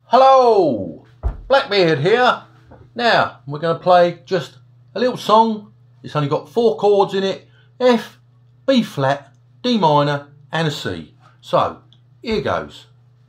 Hello, Blackbeard here. Now we're going to play just a little song. It's only got 4 chords in it: F, B flat, D minor and a C. So here goes.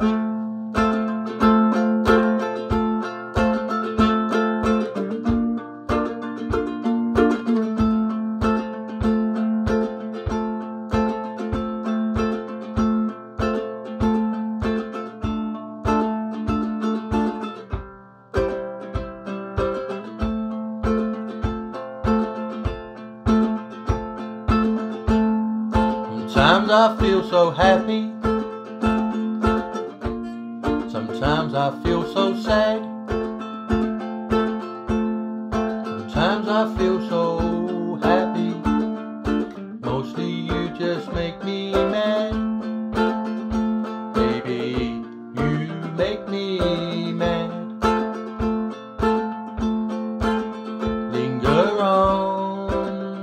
Sometimes I feel so happy, sometimes I feel so sad, sometimes I feel so happy, mostly you just make me mad. Baby, you make me mad. Linger on,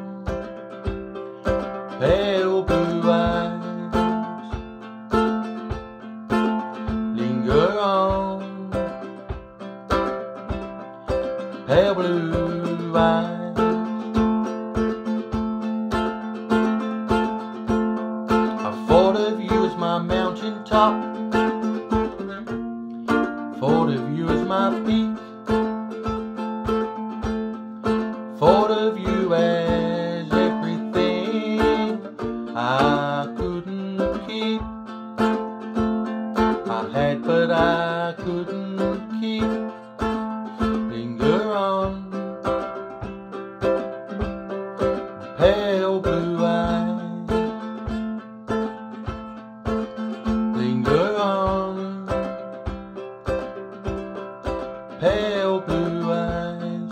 pale blue eyes. Linger on, pale blue eyes. I thought of you as my mountain top, thought of you as my peak, thought of you as everything I couldn't keep. I had but I couldn't keep. Linger on, pale blue eyes. Linger on, pale blue eyes.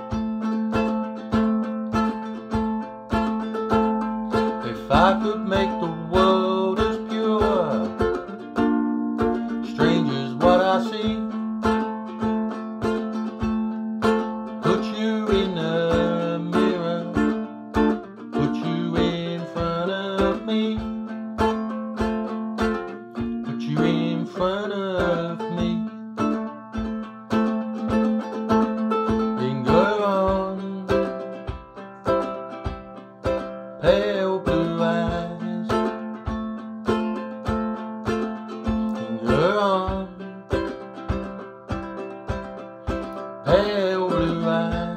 If I could make the world as pure, stranger's what I see. Put you in a mirror, put you in front of me, put you in front of me. Linger on, pale blue eyes. Linger on, pale blue eyes.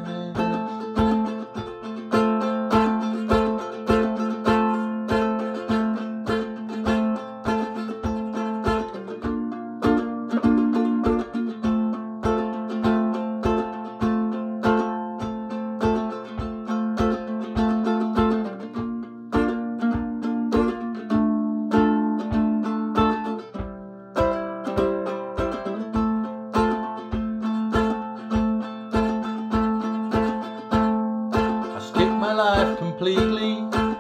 My life completely,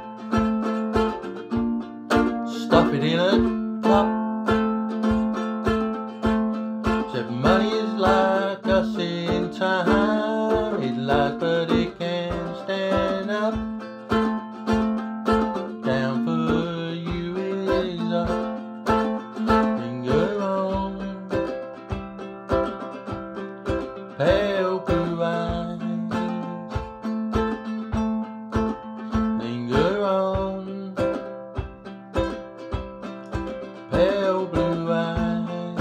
stuff it in a cup. Said money is like us in time, it lies but it can stand up. Down for you is up. Linger on, pale blue eyes. Linger on, pale blue eyes.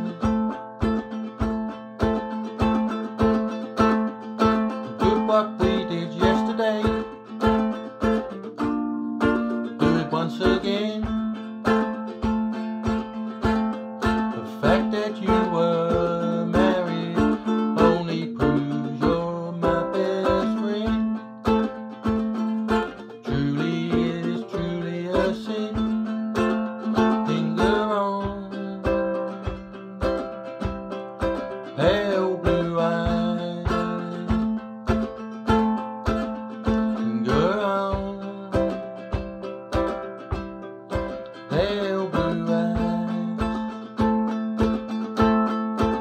Do what we did yesterday, do it once again. The fact that you were married only proves you're my best friend. Truly a sin. Linger on, pale blue eyes. Linger on, pale blue eyes.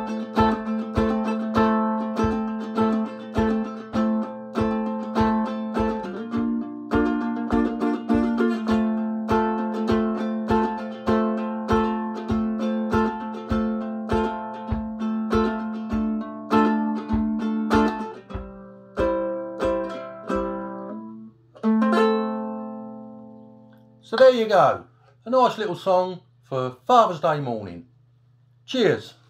So there you go, a nice little song for Father's Day morning. Cheers.